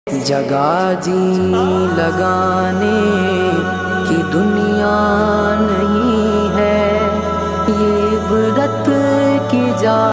जगा जी लगाने की दुनिया नहीं है, ये इबरत की जा